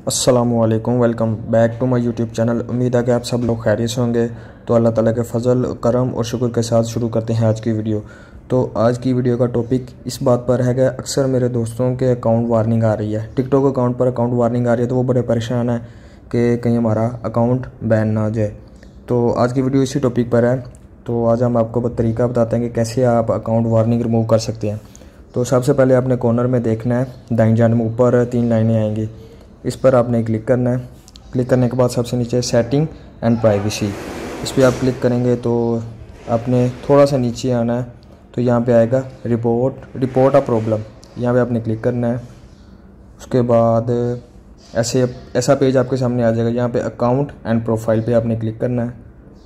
अस्सलामुअलैकुम, welcome back to my YouTube channel. उम्मीद है कि आप सब लोग खैरियत से होंगे। तो अल्लाह ताला के फ़ज़ल, करम और शुक्र के साथ शुरू करते हैं आज की वीडियो। तो आज की वीडियो का टॉपिक इस बात पर है कि अक्सर मेरे दोस्तों के अकाउंट वार्निंग आ रही है, टिकटॉक अकाउंट पर अकाउंट वार्निंग आ रही है, तो वो बड़े परेशान हैं कि कहीं हमारा अकाउंट बैन ना हो जाए। तो आज की वीडियो इसी टॉपिक पर है। तो आज हम आपको तरीका बताते हैं कि कैसे आप अकाउंट वार्निंग रिमूव कर सकते हैं। तो सबसे पहले आपने कॉर्नर में देखना है, दाईं जानिब में ऊपर 3 लाइनें आएंगी, इस पर आपने क्लिक करना है। क्लिक करने के बाद सबसे नीचे सेटिंग एंड प्राइवेसी, इस पर आप क्लिक करेंगे तो आपने थोड़ा सा नीचे आना है। तो यहाँ पे आएगा रिपोर्ट अ प्रॉब्लम, यहाँ पे आपने क्लिक करना है। उसके बाद ऐसा पेज आपके सामने आ जाएगा। यहाँ पे अकाउंट एंड प्रोफाइल पे आपने क्लिक करना है।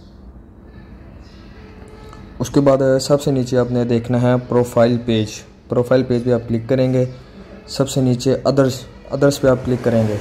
उसके बाद सबसे नीचे आपने देखना है प्रोफाइल पेज पे आप क्लिक करेंगे। सबसे नीचे अदर्स पे आप क्लिक करेंगे।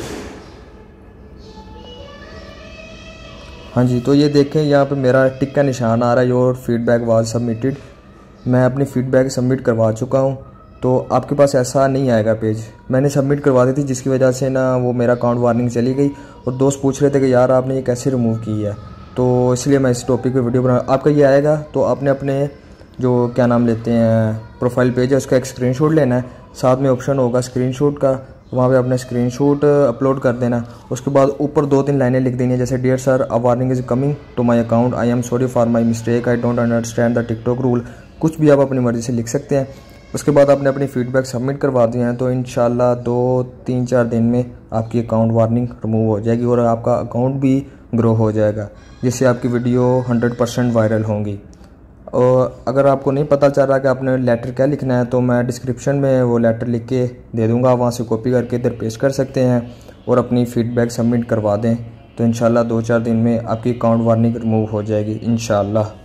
हाँ जी, तो ये देखें यहाँ पे मेरा टिक का निशान आ रहा है, योर फीडबैक वाज सबमिटेड। मैं अपनी फीडबैक सबमिट करवा चुका हूँ। तो आपके पास ऐसा नहीं आएगा पेज, मैंने सबमिट करवा दी थी, जिसकी वजह से ना वो मेरा अकाउंट वार्निंग चली गई। और दोस्त पूछ रहे थे कि यार आपने ये कैसे रिमूव की है, तो इसलिए मैं इस टॉपिक पे वीडियो बना। आपका ये आएगा तो आपने अपने जो क्या नाम लेते हैं प्रोफाइल पेज है उसका एक स्क्रीनशॉट लेना है। साथ में ऑप्शन होगा स्क्रीनशॉट का, वहाँ पे अपने स्क्रीनशॉट अपलोड कर देना। उसके बाद ऊपर 2-3 लाइनें लिख देनी है, जैसे dear sir, a warning is coming to my account, I am sorry for my mistake, I don't understand the TikTok rule. कुछ भी आप अपनी मर्ज़ी से लिख सकते हैं। उसके बाद आपने अपनी फीडबैक सबमिट करवा दिया है, तो इंशाल्लाह 2-3-4 दिन में आपकी अकाउंट वार्निंग रिमूव हो जाएगी और आपका अकाउंट भी ग्रो हो जाएगा, जिससे आपकी वीडियो 100% वायरल होंगी। और अगर आपको नहीं पता चल रहा कि आपने लेटर क्या लिखना है, तो मैं डिस्क्रिप्शन में वो लेटर लिख के दे दूँगा, वहाँ से कॉपी करके इधर पेस्ट कर सकते हैं और अपनी फ़ीडबैक सबमिट करवा दें। तो इंशाल्लाह 2-4 दिन में आपकी अकाउंट वार्निंग रिमूव हो जाएगी इंशाल्लाह।